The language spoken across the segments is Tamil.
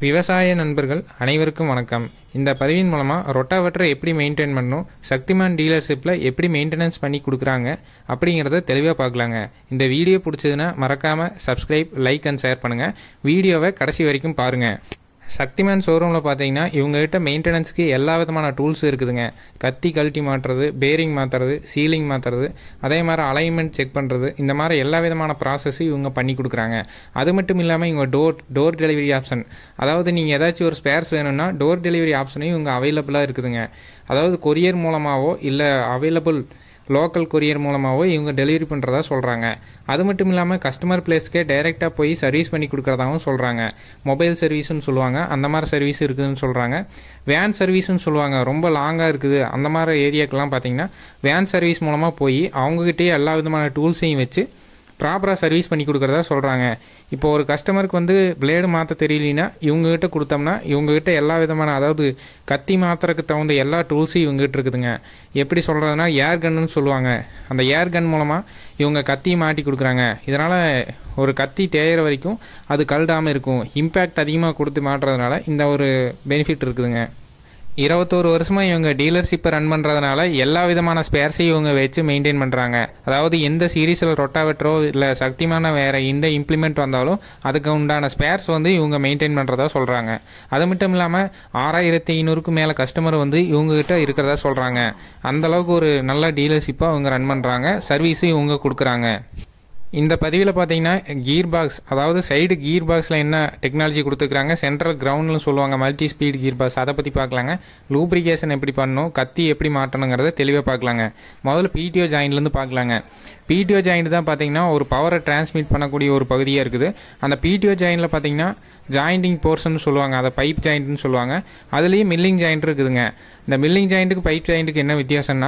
விவசாய நண்பர்கள் அனைவருக்கும் வணக்கம். இந்த பதிவின் மூலமாக ரொட்டாவேட்டரை எப்படி மெயின்டைன் பண்ணணும், சக்திமான் டீலர்ஷிப்பில் எப்படி மெயின்டெனன்ஸ் பண்ணி கொடுக்குறாங்க அப்படிங்கிறத தெளிவாக பார்க்கலாங்க. இந்த வீடியோ பிடிச்சதுன்னா மறக்காமல் சப்ஸ்கிரைப், லைக் அண்ட் ஷேர் பண்ணுங்கள். வீடியோவை கடைசி வரைக்கும் பாருங்கள். சக்திமான் ஷோரூமில் பார்த்தீங்கன்னா இவங்ககிட்ட மெயின்டெனன்ஸுக்கு எல்லா விதமான டூல்ஸ் இருக்குதுங்க. கத்தி கழட்டி மாட்டுறது, பேரிங் மாற்றுறது, சீலிங் மாற்றுறது, அதே மாதிரி அலைன்மெண்ட் செக் பண்ணுறது, இந்த மாதிரி எல்லா விதமான ப்ராசஸும் இவங்க பண்ணி கொடுக்குறாங்க. அது மட்டும் இல்லாமல் இவங்க டோர் டெலிவரி ஆப்ஷன், அதாவது நீங்கள் ஏதாச்சும் ஒரு ஸ்பேர்ஸ் வேணும்னா டோர் டெலிவரி ஆப்ஷனையும் இவங்க அவைலபிளாக இருக்குதுங்க. அதாவது கொரியர் மூலமாகவோ இல்லை அவைலபிள் லோக்கல் கொரியர் மூலமாகவோ இவங்க டெலிவரி பண்ணுறதா சொல்கிறாங்க. அது மட்டும் இல்லாமல் கஸ்டமர் பிளேஸ்க்கே டைரெக்டாக போய் சர்வீஸ் பண்ணி கொடுக்குறதாகவும் சொல்கிறாங்க. மொபைல் சர்வீஸ்னு சொல்லுவாங்க, அந்த மாதிரி சர்வீஸ் இருக்குதுன்னு சொல்கிறாங்க. வேன் சர்வீஸ்னு சொல்லுவாங்க, ரொம்ப லாங்காக இருக்குது அந்த மாதிரி ஏரியாக்கெல்லாம் பார்த்தீங்கன்னா வேன் சர்வீஸ் மூலமாக போய் அவங்ககிட்டயே எல்லா விதமான டூல்ஸையும் வச்சு ப்ராப்பராக சர்வீஸ் பண்ணி கொடுக்குறதா சொல்கிறாங்க. இப்போ ஒரு கஸ்டமருக்கு வந்து பிளேடு மாற்ற தெரியலனா இவங்ககிட்ட கொடுத்தோம்னா இவங்ககிட்ட எல்லா விதமான, அதாவது கத்தி மாற்றுறதுக்கு தகுந்த எல்லா டூல்ஸும் இவங்ககிட்ட இருக்குதுங்க. எப்படி சொல்கிறதுனா ஏர் கன்னு சொல்லுவாங்க. அந்த ஏர் கன் மூலமாக இவங்க கத்தியை மாட்டி கொடுக்குறாங்க. இதனால் ஒரு கத்தி தேயிற வரைக்கும் அது கழடாமல் இருக்கும். இம்பேக்ட் அதிகமாக கொடுத்து மாட்டுறதுனால இந்த ஒரு பெனிஃபிட் இருக்குதுங்க. 21 வருஷமாக இவங்க டீலர்ஷிப்பை ரன் பண்ணுறதுனால எல்லா விதமான ஸ்பேர்ஸையும் இவங்க வச்சு மெயின்டைன் பண்ணுறாங்க. அதாவது எந்த சீரீஸில் ரொட்டாவேட்டரோ இல்லை சக்திமான வேறு எந்த இம்ப்ளிமெண்ட் வந்தாலும் அதுக்கு உண்டான ஸ்பேர்ஸ் வந்து இவங்க மெயின்டைன் பண்ணுறதா சொல்கிறாங்க. அது மட்டும் இல்லாமல் 6500க்கும் மேலே கஸ்டமர் வந்து இவங்ககிட்ட இருக்கிறதா சொல்கிறாங்க. அந்தளவுக்கு ஒரு நல்ல டீலர்ஷிப்பாக அவங்க ரன் பண்ணுறாங்க. சர்வீஸும் இவங்க கொடுக்குறாங்க. இந்த பதிவில் பார்த்தீங்கன்னா கீர் பாக்ஸ், அதாவது சைடு கீர் பாக்ஸில் என்ன டெக்னாலஜி கொடுத்துருக்காங்க, சென்ட்ரல் கிரவுண்ட்னு சொல்லுவாங்க, மல்டி ஸ்பீட் கீர் பாக்ஸ், அதை பற்றி பார்க்கலாங்க. லூப்ரிகேஷன் எப்படி பண்ணணும், கத்தி எப்படி மாட்டணுங்கிறத தெளிவாக பார்க்கலாங்க. முதல்ல பிடிஓ ஜாயின்ட்லேருந்து பார்க்கலாங்க. பிடிஓ ஜாயிண்ட் தான் பார்த்தீங்கன்னா ஒரு பவரை டிரான்ஸ்மிட் பண்ணக்கூடிய ஒரு பகுதியாக இருக்குது. அந்த பிடிஓ ஜாயிண்டில் பார்த்தீங்கன்னா ஜாயிண்டிங் போர்ஷன் சொல்லுவாங்க, அதை பைப் ஜாயிண்ட்னு சொல்லுவாங்க. அதுலேயும் மில்லிங் ஜாயிண்ட் இருக்குதுங்க. இந்த மில்லிங் ஜாயிண்ட்டுக்கு பைப் ஜாயிண்ட்டுக்கு என்ன வித்தியாசம்னா,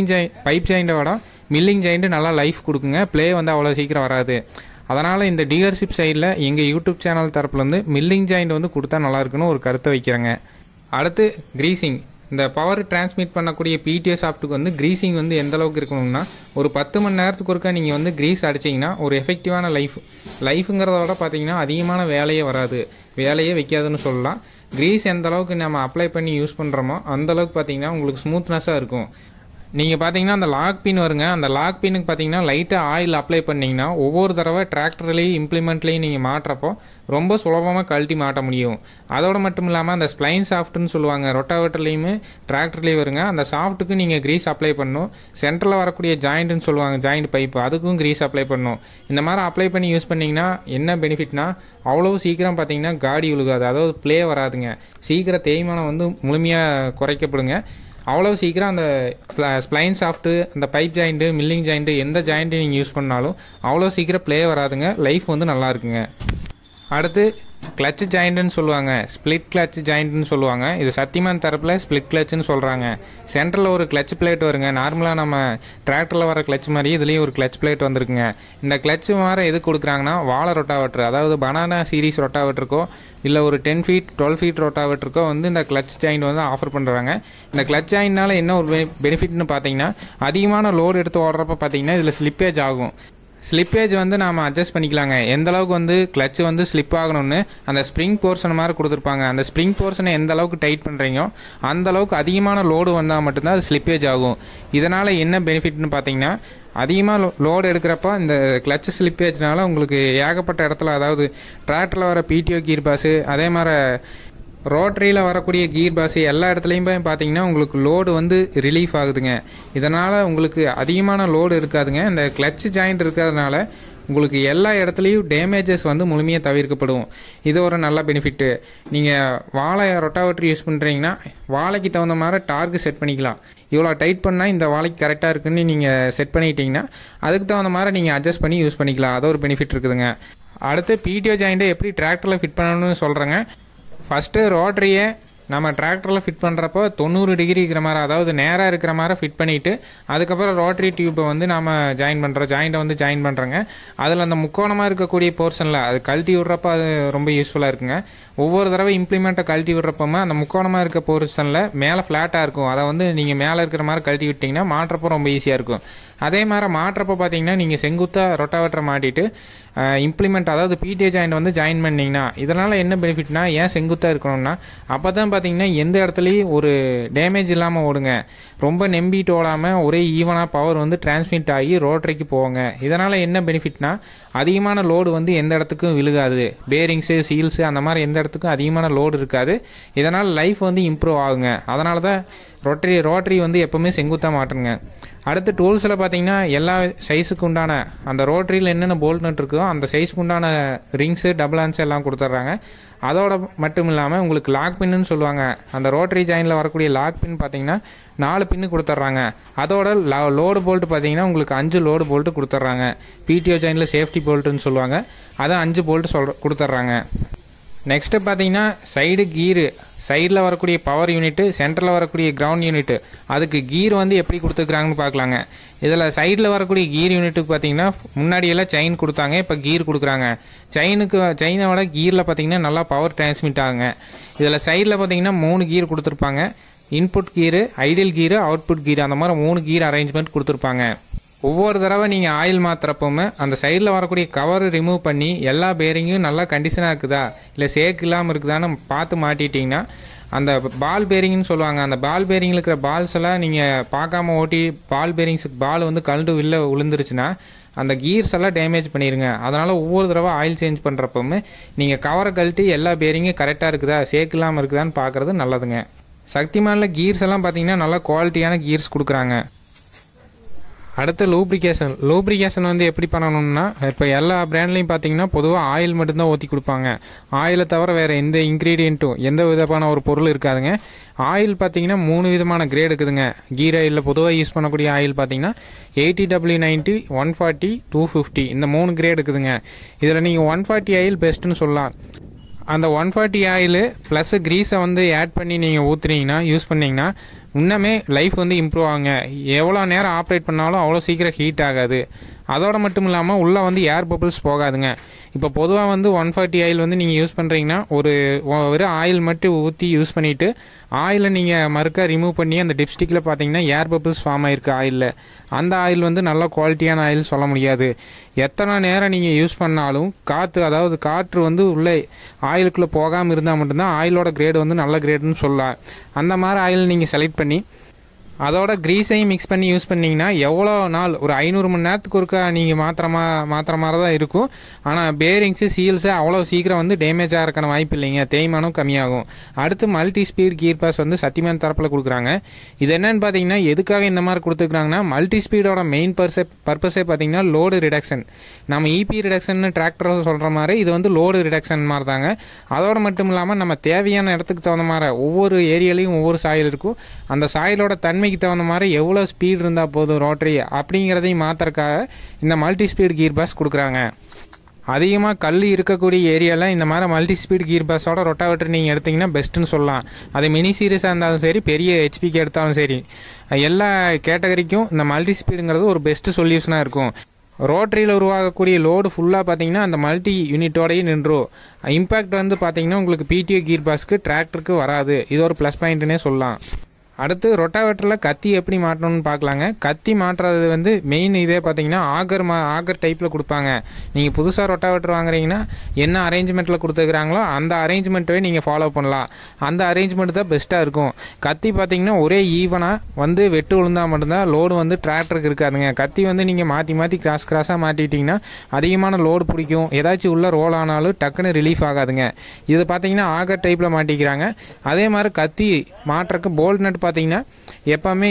பைப் ஜாயிண்டோட மில்லிங் ஜாயிண்ட்டு நல்லா லைஃப் கொடுக்குங்க, ப்ளே வந்து அவ்வளோ சீக்கிரம் வராது. அதனால் இந்த டீலர்ஷிப் சைடில் எங்கள் யூடியூப் சேனல் தரப்புலேருந்து மில்லிங் ஜாயிண்ட் வந்து கொடுத்தா நல்லாயிருக்குன்னு ஒரு கருத்தை வைக்கிறேங்க. அடுத்து கிரீசிங். இந்த பவர் டிரான்ஸ்மிட் பண்ணக்கூடிய பிடிஓ சாஃப்ட்டுக்கு வந்து கிரீசிங் வந்து எந்த அளவுக்கு இருக்கணும்னா, ஒரு 10 மணி நேரத்துக்கு ஒருக்கா நீங்கள் வந்து கிரீஸ் அடிச்சிங்கன்னா ஒரு எஃபெக்டிவான லைஃபுங்கிறதோட பார்த்தீங்கன்னா அதிகமான வேலையே வராது, வேலையே வைக்காதுன்னு சொல்லலாம். கிரீஸ் எந்த அளவுக்கு நம்ம அப்ளை பண்ணி யூஸ் பண்ணுறோமோ அந்தளவுக்கு பார்த்தீங்கன்னா உங்களுக்கு ஸ்மூத்னஸாக இருக்கும். நீங்கள் பார்த்தீங்கன்னா அந்த லாக் பின் வருங்க, அந்த லாக் பின்னுக்கு பார்த்தீங்கன்னா லைட்டாக ஆயில் அப்ளை பண்ணிங்கன்னா ஒவ்வொரு தடவை டிராக்டர்லேயும் இம்ப்ளிமெண்ட்லேயும் நீங்கள் மாட்டுறப்போ ரொம்ப சுலபமாக கழட்டி மாட்ட முடியும். அதோடு மட்டும் இல்லாமல் அந்த ஸ்ப்ளைன் சாஃப்ட்னு சொல்லுவாங்க, ரொட்டாவேட்டர்லேயுமே டிராக்டர்லேயும் வருங்க. அந்த சாஃப்ட்டுக்கு நீங்கள் கிரீஸ் அப்ளை பண்ணணும். சென்டரில் வரக்கூடிய ஜாயிண்ட்டுன்னு சொல்லுவாங்க, ஜாயிண்ட் பைப்பு, அதுக்கும் கிரீஸ் அப்ளை பண்ணணும். இந்த மாதிரி அப்ளை பண்ணி யூஸ் பண்ணிங்கன்னா என்ன பெனிஃபிட்னா, அவ்வளோ சீக்கிரம் பார்த்தீங்கன்னா காடி விழுகாது, அதாவது ப்ளே வராதுங்க. சீக்கிரம் தேய்மானம் வந்து முழுமையாக குறைக்கப்படுங்க. அவ்வளோ சீக்கிரம் அந்த ஸ்ப்ளைன் சாஃப்ட்டு, அந்த பைப் ஜாயிண்ட்டு, மில்லிங் ஜாயிண்ட்டு, எந்த ஜாயிண்ட்டு நீங்கள் யூஸ் பண்ணாலும் அவ்வளோ சீக்கிரம் ப்ளே வராதுங்க, லைஃப் வந்து நல்லா இருக்குங்க. அடுத்து கிளச்சு ஜாயிண்ட்டுன்னு சொல்லுவாங்க, ஸ்ப்ளிட் கிளச் ஜாயிண்ட்டுன்னு சொல்லுவாங்க. இது சக்திமான் தரப்பில் ஸ்ப்ளிட் கிளச்சுன்னு சொல்கிறாங்க. சென்டரில் ஒரு கிளச் பிளேட் வருங்க. நார்மலாக நம்ம டிராக்டரில் வர கிளச் மாதிரி இதுலேயும் ஒரு கிளச் பிளேட் வந்துருக்குங்க. இந்த கிளச்சு மாதிரி எது கொடுக்குறாங்கன்னா, வாழை ரொட்டாவேட்டர், அதாவது பனானா சீரீஸ் ரொட்டாவேட்டருக்கோ இல்லை ஒரு 10 ஃபீட் 12 ஃபீட் ரொட்டாவேட்டருக்கோ வந்து இந்த கிளச் ஜாயிண்ட் வந்து ஆஃபர் பண்ணுறாங்க. இந்த கிளச் ஜாயிண்ட்னால என்ன ஒரு பெனிஃபிட்னு பார்த்தீங்கன்னா, அதிகமான லோடு எடுத்து ஓடுறப்ப பார்த்தீங்கன்னா இதில் ஸ்லிப்பேஜ் ஆகும். ஸ்லிப்பேஜ் வந்து நாம் அட்ஜஸ்ட் பண்ணிக்கலாங்க. எந்த அளவுக்கு வந்து கிளச்சு வந்து ஸ்லிப் ஆகணும்னு அந்த ஸ்ப்ரிங் போர்ஷன் மாதிரி கொடுத்துருப்பாங்க. அந்த ஸ்ப்ரிங் போர்ஷனை எந்த அளவுக்கு டைட் பண்ணுறீங்களோ அந்த அளவுக்கு அதிகமான லோடு வந்தால் மட்டும்தான் அது ஸ்லிப்பேஜ் ஆகும். இதனால் என்ன பெனிஃபிட்னு பார்த்தீங்கன்னா, அதிகமாக லோடு எடுக்கிறப்ப இந்த கிளச்சு ஸ்லிப்பேஜ்னால உங்களுக்கு ஏகப்பட்ட இடத்துல, அதாவது டிராக்டரில் வர பிடிஓ கீர் பாஸு, அதே மாதிரி ரோட்டரியில் வரக்கூடிய கீர் பாஸு, எல்லா இடத்துலையும் போய் பார்த்தீங்கன்னா உங்களுக்கு லோடு வந்து ரிலீஃப் ஆகுதுங்க. இதனால் உங்களுக்கு அதிகமான லோடு இருக்காதுங்க. இந்த கிளச் ஜாயிண்ட் இருக்கிறதுனால உங்களுக்கு எல்லா இடத்துலையும் டேமேஜஸ் வந்து முழுமையாக தவிர்க்கப்படும். இது ஒரு நல்ல பெனிஃபிட்டு. நீங்கள் வாழை ரொட்டாவேட்டர் யூஸ் பண்ணுறீங்கன்னா வாழைக்கு தகுந்த மாதிரி டார்க்கு செட் பண்ணிக்கலாம். இவ்வளோ டைட் பண்ணால் இந்த வாழைக்கு கரெக்டாக இருக்குதுன்னு நீங்கள் செட் பண்ணிட்டீங்கன்னா அதுக்கு தகுந்த மாதிரி நீங்கள் அட்ஜஸ்ட் பண்ணி யூஸ் பண்ணிக்கலாம். அது ஒரு பெனிஃபிட் இருக்குதுங்க. அடுத்து பிடிஓ ஜாயிண்ட்டை எப்படி டிராக்டரில் ஃபிட் பண்ணணும்னு சொல்கிறேங்க. ஃபஸ்ட்டு ரோட்டரியை நம்ம டிராக்டரில் ஃபிட் பண்ணுறப்போ 90 டிகிரி இருக்கிற மாதிரி, அதாவது நேராக இருக்கிற மாதிரி ஃபிட் பண்ணிவிட்டு அதுக்கப்புறம் ரோட்டரி டியூப்பை வந்து நம்ம ஜாயிண்ட்டை வந்து ஜாயின் பண்ணுறோங்க. அதில் அந்த முக்கோணமாக இருக்கக்கூடிய போர்ஷனில் அது கழட்டி விட்றப்போ அது ரொம்ப யூஸ்ஃபுல்லாக இருக்குங்க. ஒவ்வொரு தடவை இம்ப்ளிமெண்ட்டை கழட்டி விட்றப்போமா அந்த முக்கோணமாக இருக்க போர்ஷனில் மேலே ஃப்ளாட்டாக இருக்கும், அதை வந்து நீங்கள் மேலே இருக்கிற மாதிரி கழட்டி விட்டிங்கன்னா மாட்டுறப்போ ரொம்ப ஈஸியாக இருக்கும். அதே மாதிரி மாட்டுறப்போ பார்த்தீங்கன்னா நீங்கள் செங்குத்தாக ரொட்டாவேட்டரை மாட்டிட்டு இம்ப்ளிமெண்ட் அதாவது பிடிஏ ஜாயிண்ட் வந்து ஜாயின் பண்ணிங்கன்னா இதனால் என்ன பெனிஃபிட்னா ஏன் செங்குத்தாக இருக்கணும்னா அப்போ தான் பார்த்தீங்கன்னா எந்த இடத்துலையும் ஒரு டேமேஜ் இல்லாமல் ஓடுங்க. ரொம்ப நம்பிட்டு ஓடாமல் ஒரே ஈவனாக பவர் வந்து டிரான்ஸ்மிட் ஆகி ரோட்டரிக்கு போவாங்க. இதனால் என்ன பெனிஃபிட்னா அதிகமான லோடு வந்து எந்த இடத்துக்கும் விழுகாது. பேரிங்ஸு சீல்ஸு அந்த மாதிரி எந்த இடத்துக்கும் அதிகமான லோடு இருக்காது. இதனால் லைஃப் வந்து இம்ப்ரூவ் ஆகுங்க. அதனால தான் ரோட்டரி வந்து எப்போவுமே செங்குத்தாக மாட்டுங்க. அடுத்து டூல்ஸில் பார்த்தீங்கன்னா எல்லா சைஸுக்கு உண்டான அந்த ரோட்டரியில் என்னென்ன போல்ட் நட் இருக்குதோ அந்த சைஸுக்கு உண்டான ரிங்ஸு டபுள் ஹேண்ட்ஸ் எல்லாம் கொடுத்துட்றாங்க. அதோட மட்டும் இல்லாமல் உங்களுக்கு லாக் பின்னு சொல்லுவாங்க. அந்த ரோட்டரி ஜாயினில் வரக்கூடிய லாக் பின் பார்த்தீங்கன்னா 4 பின்னு கொடுத்துட்றாங்க. அதோட லோடு போல்ட்டு பார்த்தீங்கன்னா உங்களுக்கு 5 லோடு போல்ட்டு கொடுத்துட்றாங்க. பிடிஓ ஜாயினில் சேஃப்டி போல்ட்டுன்னு சொல்லுவாங்க. அதை 5 போல்ட்டு கொடுத்துட்றாங்க. நெக்ஸ்ட்டு பார்த்தீங்கன்னா சைடு கீரு, சைடில் வரக்கூடிய பவர் யூனிட்டு, சென்டரில் வரக்கூடிய கிரவுண்ட் யூனிட்டு, அதுக்கு கீர் வந்து எப்படி கொடுத்துருக்குறாங்கன்னு பார்க்கலாங்க. இதில் சைடில் வரக்கூடிய கீர் யூனிட்டுக்கு பார்த்தீங்கன்னா முன்னாடியெல்லாம் செயின் கொடுத்தாங்க, இப்போ கீர் கொடுக்குறாங்க. செயினோட கீரில் பார்த்தீங்கன்னா நல்லா பவர் டிரான்ஸ்மிட் ஆகுங்க. இதில் சைடில் பார்த்தீங்கன்னா 3 கீர் கொடுத்துருப்பாங்க. Input gear, idle gear, output gear, அந்த மாதிரி 3 கீர் அரேஞ்ச்மெண்ட் கொடுத்துருப்பாங்க. ஒவ்வொரு தடவை நீங்கள் ஆயில் மாற்றுறப்போமே அந்த சைடில் வரக்கூடிய கவரை ரிமூவ் பண்ணி எல்லா பேரிங்கும் நல்லா கண்டிஷனாக இருக்குதா இல்லை சேக் இல்லாமல் இருக்குதான்னு பார்த்து மாட்டிட்டிங்கன்னா அந்த பால் பேரிங்னு சொல்லுவாங்க. அந்த பால் பேரிங்கில் இருக்கிற பால்ஸ் எல்லாம் நீங்கள் பார்க்காம ஓட்டி பால் பேரிங்ஸுக்கு பால் வந்து கழண்டு விழுந்துருச்சுன்னா அந்த கீர்ஸ் எல்லாம் டேமேஜ் பண்ணிடுங்க. அதனால் ஒவ்வொரு தடவை ஆயில் சேஞ்ச் பண்ணுறப்போமே நீங்கள் கவரை கழட்டி எல்லா பேரிங்கும் கரெக்டாக இருக்குதா சேக் இல்லாமல் இருக்குதான்னு பார்க்குறது நல்லதுங்க. சக்திமானில் கீர்ஸ் எல்லாம் பார்த்தீங்கன்னா நல்லா குவாலிட்டியான கீர்ஸ் கொடுக்குறாங்க. அடுத்து லூப்ரிகேஷன் வந்து எப்படி பண்ணணும்னா இப்போ எல்லா பிராண்ட்லையும் பார்த்தீங்கன்னா பொதுவாக ஆயில் மட்டும்தான் ஊற்றி கொடுப்பாங்க. ஆயிலை தவிர வேறு எந்த இன்க்ரீடியண்ட்டும் எந்த விதமான ஒரு பொருள் இருக்காதுங்க. ஆயில் பார்த்தீங்கன்னா 3 விதமான கிரேட் இருக்குதுங்க. கீர் ஆயிலில் பொதுவாக யூஸ் பண்ணக்கூடிய ஆயில் பார்த்தீங்கன்னா 80W90, 140, 250 இந்த 3 கிரேட் இருக்குதுங்க. இதில் நீங்கள் 140 ஆயில் பெஸ்ட்டுன்னு சொல்லலாம். அந்த 140 ஆயில் ப்ளஸ் க்ரீஸை வந்து ஆட் பண்ணி நீங்கள் ஊற்றுனீங்கன்னா யூஸ் பண்ணிங்கன்னா இன்னமே லைஃப் வந்து இம்ப்ரூவ் ஆகுங்க. எவ்வளோ நேரம் ஆப்ரேட் பண்ணாலும் அவ்வளோ சீக்கிரம் ஹீட் ஆகாது. அதோட மட்டும் இல்லாமல் உள்ளே வந்து ஏர் பபிள்ஸ் போகாதுங்க. இப்போ பொதுவாக வந்து 140 ஆயில் வந்து நீங்கள் யூஸ் பண்ணுறீங்கன்னா வெறும் ஆயில் மட்டும் ஊற்றி யூஸ் பண்ணிவிட்டு ஆயிலை நீங்கள் மறுக்க ரிமூவ் பண்ணி அந்த டிப்ஸ்டிக்கில் பார்த்தீங்கன்னா ஏர் பபிள்ஸ் ஃபார்ம் ஆகிருக்கு ஆயிலில். அந்த ஆயில் வந்து நல்ல குவாலிட்டியான ஆயில் சொல்ல முடியாது. எத்தனை நேரம் நீங்கள் யூஸ் பண்ணாலும் காற்று வந்து உள்ளே ஆயிலுக்குள்ளே போகாமல் இருந்தால் மட்டும்தான் ஆயிலோட கிரேடு வந்து நல்ல கிரேடுன்னு சொல்லலாம். அந்த மாதிரி ஆயில் நீங்கள் செலக்ட் பண்ணி அதோட க்ரீஸையும் மிக்ஸ் பண்ணி யூஸ் பண்ணிங்கன்னா எவ்வளோ நாள் ஒரு 500 மணி நேரத்துக்கு ஒருக்கா நீங்கள் மாற்றுற மாதிரி தான் இருக்கும். ஆனால் பேரிங்ஸு சீல்ஸு அவ்வளோ சீக்கிரம் வந்து டேமேஜ் ஆகிறக்கான வாய்ப்பு இல்லைங்க. தேய்மானம் கம்மியாகும். அடுத்து மல்டி ஸ்பீட் கீர் பாஸ் வந்து சத்தியமான தரப்பில் கொடுக்குறாங்க. இது என்னென்னு பார்த்தீங்கன்னா எதுக்காக இந்த மாதிரி கொடுத்துருக்குறாங்கன்னா மல்டி ஸ்பீடோட மெயின் பர்பஸே பார்த்தீங்கன்னா லோடு ரிடக்ஷன். நம்ம இபி ரிடக்ஷன் டிராக்டர் சொல்கிற மாதிரி இது வந்து லோடு ரிடக்ஷன் மாதிரி தாங்க. அதோடு மட்டும் இல்லாமல் நம்ம தேவையான இடத்துக்கு தகுந்த மாதிரி ஒவ்வொரு ஏரியாலையும் ஒவ்வொரு சாயில் இருக்கும். அந்த சாயிலோட தன்மைக்கு தகுந்த மாதிரி எவ்வளோ ஸ்பீட் இருந்தால் போதும் ரோட்டரி அப்படிங்கிறதையும் மாற்றுறதுக்காக இந்த மல்டி ஸ்பீட் கீர் பாஸ் கொடுக்குறாங்க. அதிகமாக கல் இருக்கக்கூடிய ஏரியாவில் இந்த மாதிரி மல்டி ஸ்பீட் கீர் பாஸோட ரொட்டாவேட்டர் நீங்கள் எடுத்திங்கன்னா பெஸ்ட்டுன்னு சொல்லலாம். அது மினி சீரியஸாக இருந்தாலும் சரி பெரிய ஹெச்பிக்கு எடுத்தாலும் சரி எல்லா கேட்டகரிக்கும் இந்த மல்டி ஸ்பீடுங்கிறது ஒரு பெஸ்ட்டு சொல்யூஷனாக இருக்கும். ரோட்டரியில் உருவாகக்கூடிய லோடு ஃபுல்லாக பார்த்தீங்கன்னா அந்த மல்டி யூனிட்டோடையே நின்றும். இம்பேக்ட் வந்து பார்த்தீங்கன்னா உங்களுக்கு பிடிஓ கீர் பாஸ்க்கு டிராக்டருக்கு வராது. இது ஒரு ப்ளஸ் பாயிண்ட்டுனே சொல்லலாம். அடுத்து ரொட்டாவேட்டரில் கத்தி எப்படி மாட்டணும்னு பார்க்கலாங்க. கத்தி மாட்டுறது வந்து மெயின் இதே பார்த்தீங்கன்னா ஆகர் டைப்பில் கொடுப்பாங்க. நீங்கள் புதுசாக ரொட்டாவேட்டர் வாங்குறீங்கன்னா என்ன அரேஞ்ச்மெண்ட்டில் கொடுத்துருக்குறாங்களோ அந்த அரேஞ்ச்மெண்ட்டவே நீங்கள் ஃபாலோ பண்ணலாம். அந்த அரேஞ்ச்மெண்ட் தான் பெஸ்ட்டாக இருக்கும். கத்தி பார்த்தீங்கன்னா ஒரே ஈவனாக வந்து வெட்டு விழுந்தால் மட்டும்தான் லோடு வந்து டிராக்டருக்கு இருக்காதுங்க. கத்தி வந்து நீங்கள் மாற்றி கிராஸாக மாட்டிட்டிங்கன்னா அதிகமான லோடு பிடிக்கும். ஏதாச்சும் உள்ள ரோல் ஆனாலும் டக்குன்னு ரிலீஃப் ஆகாதுங்க. இது பார்த்தீங்கன்னா ஆகர் டைப்பில் மாட்டிக்கிறாங்க. அதே மாதிரி கத்தி மாட்டுறக்கு போல்ட் நட் பார்த்தீங்கன்னா எப்போவுமே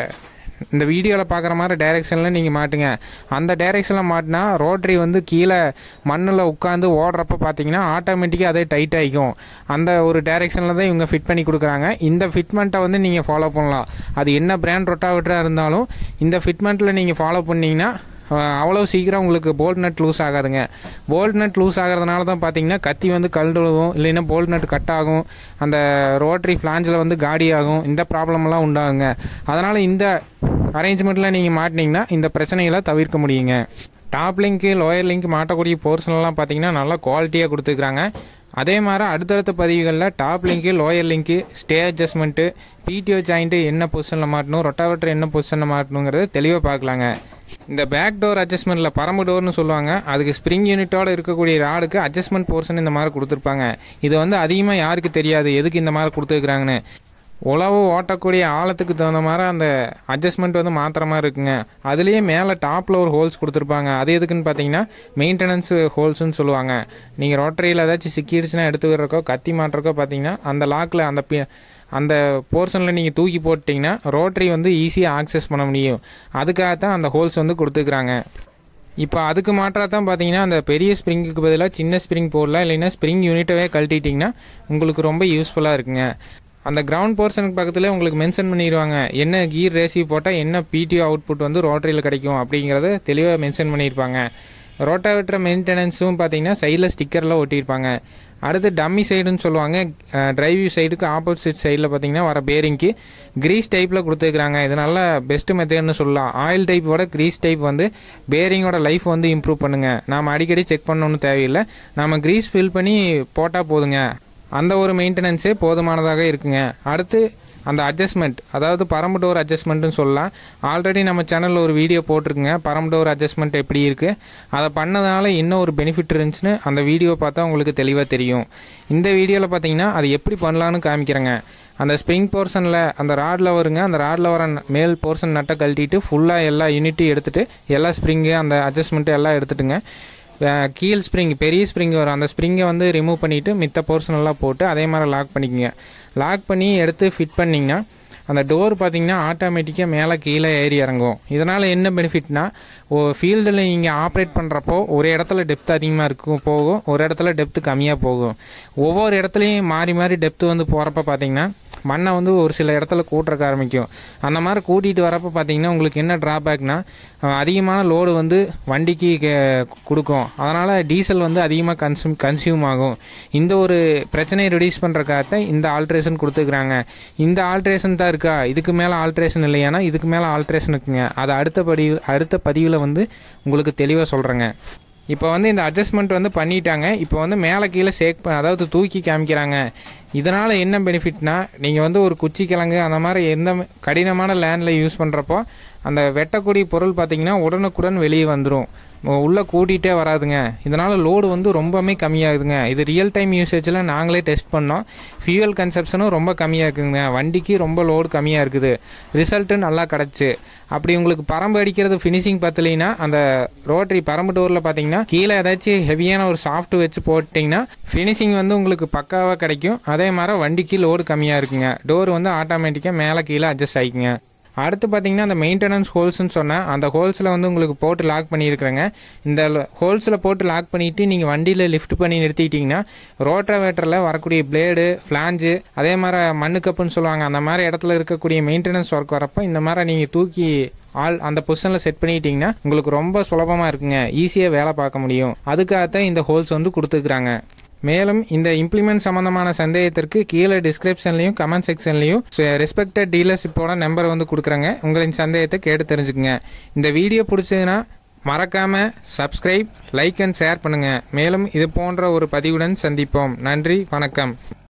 இந்த வீடியோவில் பார்க்குற மாதிரி டைரெக்ஷனில் நீங்கள் மாட்டுங்க. அந்த டைரெக்ஷனில் மாட்டினா ரோட்டரி வந்து கீழே மண்ணில் உட்காந்து ஓடுறப்ப பார்த்தீங்கன்னா ஆட்டோமேட்டிக்காக அதே டைட் ஆகிக்கும். அந்த ஒரு டைரெக்ஷனில் தான் இவங்க ஃபிட் பண்ணி கொடுக்குறாங்க. இந்த ஃபிட்மெண்ட்டை வந்து நீங்கள் ஃபாலோ பண்ணலாம். அது என்ன பிராண்ட் ரொட்டாவேட்டராக இருந்தாலும் இந்த ஃபிட்மெண்ட்டில் நீங்கள் ஃபாலோ பண்ணிங்கன்னா அவ்வளோ சீக்கிரம் உங்களுக்கு போல்ட் நட் லூஸ் ஆகாதுங்க. போல்ட் நட் லூஸ் ஆகிறதுனால தான் பார்த்தீங்கன்னா கத்தி வந்து கழுவும், இல்லைன்னா போல்ட் நட் கட் ஆகும், அந்த ரோட்டரி ஃப்ளான்ஜில் வந்து காடி ஆகும். இந்த ப்ராப்ளம்லாம் உண்டாகுங்க. அதனால் இந்த அரேஞ்ச்மெண்ட்டில் நீங்கள் மாட்டினீங்கன்னா இந்த பிரச்சனைகளை தவிர்க்க முடியுங்க. டாப் லிங்க்கு லோயர் லிங்க் மாட்டக்கூடிய போர்ஷன்லாம் பார்த்தீங்கன்னா நல்லா குவாலிட்டியாக கொடுத்துருக்குறாங்க. அதே மாதிரி அடுத்தடுத்த பதிவுகளில் top link, lower link, stay adjustment, PTO joint என்ன பொசிஷனில் மாட்டணும், ரொட்டாவேட்டர் என்ன பொசிஷனில் மாட்டணுங்கிறத தெளிவாக பார்க்கலாங்க. இந்த பேக் டோர் அட்ஜஸ்ட்மெண்ட்டில் பரம்பு டோர்னு சொல்லுவாங்க. அதுக்கு ஸ்ப்ரிங் யூனிட்டோடு இருக்கக்கூடிய ராடுக்கு அட்ஜஸ்ட்மெண்ட் போர்ஷன் இந்த மாதிரி கொடுத்துருப்பாங்க. இது அதிகமாக யாருக்கு தெரியாது எதுக்கு இந்த மாதிரி கொடுத்துருக்குறாங்கன்னு. உழவு ஓட்டக்கூடிய ஆழத்துக்கு தகுந்த மாதிரி அந்த அட்ஜஸ்ட்மெண்ட் மாற்றுற மாதிரி இருக்குங்க. அதுலேயே மேலே டாப்பில் ஒரு ஹோல்ஸ் கொடுத்துருப்பாங்க. அது எதுக்குன்னு பார்த்தீங்கன்னா மெயின்டெனன்ஸ் ஹோல்ஸ்ன்னு சொல்லுவாங்க. நீங்கள் ரோட்டரியில் ஏதாச்சும் சிக்கிடுச்சுன்னா எடுத்துக்கிறக்கோ கத்தி மாட்டுறக்கோ பார்த்தீங்கன்னா அந்த லாக்கில் அந்த போர்ஷனில் நீங்கள் தூக்கி போட்டிங்கன்னா ரோட்டரி ஈஸியாக ஆக்சஸ் பண்ண முடியும். அதுக்காகத்தான் அந்த ஹோல்ஸ் கொடுத்துருக்குறாங்க. இப்போ அதுக்கு மாற்றாக தான் பார்த்தீங்கன்னா அந்த பெரிய ஸ்ப்ரிங்குக்கு பதிலாக சின்ன ஸ்ப்ரிங் போடலாம். இல்லைன்னா ஸ்ப்ரிங் யூனிட்டவே கழட்டிட்டிங்கன்னா உங்களுக்கு ரொம்ப யூஸ்ஃபுல்லாக இருக்குங்க. அந்த கிரவுண்ட் போர்ஷனுக்கு பக்கத்தில் உங்களுக்கு மென்ஷன் பண்ணிடுவாங்க என்ன கீர் ரேசிவ் போட்டால் என்ன பிடிஓ அவுட்புட் ரோட்டரியில் கிடைக்கும் அப்படிங்கிறத தெளிவாக மென்ஷன் பண்ணியிருப்பாங்க. ரோட்டாவேட்டர் மெயின்டெனன்ஸும் பார்த்தீங்கன்னா சைடில் ஸ்டிக்கரில் ஒட்டியிருப்பாங்க. அடுத்து டம்மி சைடுன்னு சொல்லுவாங்க. டிரைவ் சைடுக்கு ஆப்போசிட் சைடில் பார்த்தீங்கன்னா வர பேரிங்க்கு கிரீஸ் டைப்பில் கொடுத்துருக்குறாங்க. இது நல்ல பெஸ்ட்டு மெத்தட்னு சொல்லலாம். ஆயில் டைப்போட கிரீஸ் டைப் பேரிங்கோட லைஃப் இம்ப்ரூவ் பண்ணுங்க. நாம் அடிக்கடி செக் பண்ணணும்னு தேவையில்லை. நம்ம கிரீஸ் ஃபில் பண்ணி போட்டால் போதுங்க. அந்த ஒரு மெயின்டெனன்ஸே போதுமானதாக இருக்குங்க. அடுத்து அந்த அட்ஜஸ்ட்மெண்ட், அதாவது பரம்பு டோர் அட்ஜஸ்ட்மெண்ட்டுன்னு சொல்லலாம். ஆல்ரெடி நம்ம சேனலில் ஒரு வீடியோ போட்டிருக்குங்க பரம்பு டோர் அட்ஜஸ்ட்மெண்ட் எப்படி இருக்குது, அதை பண்ணதுனால இன்னும் ஒரு பெனிஃபிட் இருந்துச்சுன்னு அந்த வீடியோ பார்த்தா உங்களுக்கு தெளிவாக தெரியும். இந்த வீடியோவில் பார்த்தீங்கன்னா அது எப்படி பண்ணலான்னு காமிக்கிறேங்க. அந்த ஸ்ப்ரிங் போர்ஷனில் அந்த ராடில் வருங்க. அந்த ராடில் வர மேல் போர்ஷன் நட்டை கழட்டிட்டு ஃபுல்லாக எல்லா யூனிட்டையும் எடுத்துகிட்டு எல்லா ஸ்ப்ரிங்கு அந்த அட்ஜஸ்ட்மெண்ட்டு எல்லாம் எடுத்துட்டுங்க. கீழ் ஸ்ப்ரிங் பெரிய ஸ்ப்ரிங் வரும். அந்த ஸ்ப்ரிங்கை ரிமூவ் பண்ணிவிட்டு மித்த போர்ஷன் எல்லாம் போட்டு அதே மாதிரி லாக் பண்ணிக்கோங்க. லாக் பண்ணி எடுத்து ஃபிட் பண்ணிங்கன்னா அந்த டோர் பார்த்திங்கன்னா ஆட்டோமேட்டிக்காக மேலே கீழே ஏறி இறங்கும். இதனால் என்ன பெனிஃபிட்னா ஃபீல்டில் நீங்கள் ஆப்ரேட் பண்ணுறப்போ ஒரு இடத்துல டெப்த் அதிகமாக போகும், ஒரு இடத்துல டெப்த்து கம்மியாக போகும். ஒவ்வொரு இடத்துலையும் மாறி மாறி டெப்த்து போகிறப்ப பார்த்திங்கன்னா மண்ணை ஒரு சில இடத்துல கூட்டுறக்க ஆரம்பிக்கும். அந்த மாதிரி கூட்டிகிட்டு வரப்போ பார்த்திங்கன்னா உங்களுக்கு என்ன ட்ராபேக்னா அதிகமான லோடு வண்டிக்கு கொடுக்கும். அதனால் டீசல் அதிகமாக கன்சியூம் ஆகும். இந்த ஒரு பிரச்சனையை ரெடியூஸ் பண்ணுறக்காகத்தான் இந்த ஆல்ட்ரேஷன் கொடுத்துக்கிறாங்க. இந்த ஆல்ட்ரேஷன் தான் இருக்கா, இதுக்கு மேலே ஆல்ட்ரேஷன் இல்லையானா இதுக்கு மேலே ஆல்ட்ரேஷன் இருக்குங்க. அதை அடுத்த பதிவில் உங்களுக்கு தெளிவாக சொல்கிறேங்க. இப்போ இந்த அட்ஜஸ்ட்மெண்ட் பண்ணிட்டாங்க. இப்போ மேலே கீழே அதாவது தூக்கி காமிக்கிறாங்க. இதனால் என்ன பெனிஃபிட்னா நீங்கள் ஒரு குச்சி கிழங்கு அந்த மாதிரி எந்த கடினமான லேண்டில் யூஸ் பண்ணுறப்போ அந்த வெட்டக்கூடிய பொருள் பார்த்திங்கன்னா உடனுக்குடன் வெளியே வந்துடும், உள்ளே கூட்டிகிட்டே வராதுங்க. இதனால் லோடு ரொம்பவுமே கம்மியாகுதுங்க. இது ரியல் டைம் யூசேஜில் நாங்களே டெஸ்ட் பண்ணோம். ஃபியூயல் கன்சப்ஷனும் ரொம்ப கம்மியாக இருக்குதுங்க. வண்டிக்கு ரொம்ப லோடு கம்மியாக இருக்குது. ரிசல்ட்டு நல்லா கிடச்சி. அப்படி உங்களுக்கு பரம்பு அடிக்கிறது ஃபினிஷிங் பத்தலைன்னா அந்த ரோட்டரி பரம்பு டோரில் பார்த்தீங்கன்னா கீழே ஏதாச்சும் ஹெவியான ஒரு சாஃப்ட் வச்சு போட்டிங்கன்னா ஃபினிஷிங் உங்களுக்கு பக்காவாக கிடைக்கும். அதே மாதிரி வண்டிக்கு லோடு கம்மியாக இருக்குங்க. டோர் ஆட்டோமேட்டிக்காக மேலே கீழே அட்ஜஸ்ட் ஆகிக்குங்க. அடுத்து பார்த்தீங்கன்னா அந்த மெயின்டெனன்ஸ் ஹோல்ஸ்னு சொன்னேன். அந்த ஹோல்ஸில் உங்களுக்கு போட்டு லாக் பண்ணியிருக்கிறேங்க. இந்த ஹோல்ஸில் போட்டு லாக் பண்ணிவிட்டு நீங்கள் வண்டியில் லிஃப்ட் பண்ணி நிறுத்திக்கிட்டிங்கன்னா ரோட்டாவேட்டரில் வரக்கூடிய பிளேடு, ஃப்ளாஞ்சு, அதே மாதிரி மண்ணு கப்புன்னு சொல்லுவாங்க, அந்த மாதிரி இடத்துல இருக்கக்கூடிய மெயின்டெனன்ஸ் ஒர்க் வரப்போ இந்த மாதிரி நீங்கள் தூக்கி அந்த பொசிஷனில் செட் பண்ணிக்கிட்டிங்கன்னா உங்களுக்கு ரொம்ப சுலபமாக இருக்குங்க. ஈஸியாக வேலை பார்க்க முடியும். அதுக்காகத்தான் இந்த ஹோல்ஸ் கொடுத்துருக்குறாங்க. மேலும் இந்த இம்ப்ளிமெண்ட் சம்பந்தமான சந்தேகத்திற்கு கீழே டிஸ்கிரிப்ஷன்லையும் கமெண்ட் செக்ஷன்லையும் ரெஸ்பெக்டட் டீலர்ஷிப்போட நம்பர் கொடுக்குறேங்க. உங்களின் சந்தேகத்தை கேட்டு தெரிஞ்சுக்குங்க. இந்த வீடியோ பிடிச்சதுன்னா மறக்காமல் சப்ஸ்கிரைப், லைக் அண்ட் ஷேர் பண்ணுங்கள். மேலும் இது போன்ற ஒரு பதிவுடன் சந்திப்போம். நன்றி, வணக்கம்.